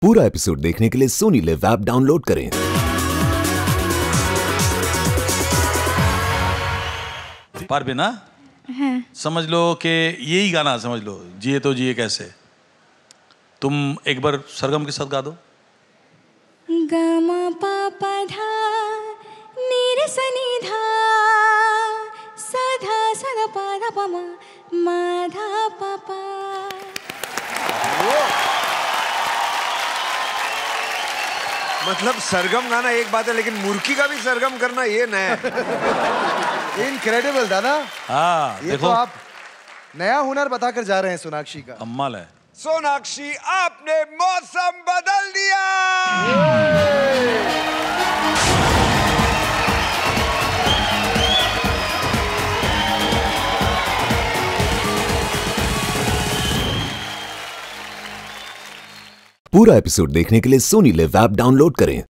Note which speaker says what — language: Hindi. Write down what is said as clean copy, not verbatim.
Speaker 1: पूरा एपिसोड देखने के लिए सोनी लिव ऐप डाउनलोड करें।
Speaker 2: पर बिना समझ लो कि यही गाना समझ लो, जिए तो जिए कैसे। तुम एक बार सरगम के साथ गा दो।
Speaker 3: गमा पापा धा नीरे सनी धा सधा सदा पादा पमा माधा पापा।
Speaker 4: मतलब सरगम गाना एक बात है, लेकिन मुर्की का भी सरगम करना ये नया है।
Speaker 5: इनक्रेडिबल दादा।
Speaker 2: हाँ
Speaker 5: ये
Speaker 2: देखो,
Speaker 5: तो आप नया हुनर बताकर जा रहे हैं सोनाक्षी का।
Speaker 2: कमाल है।
Speaker 4: सोनाक्षी, आपने मौसम बदल दिया।
Speaker 1: पूरा एपिसोड देखने के लिए सोनी लिव ऐप डाउनलोड करें।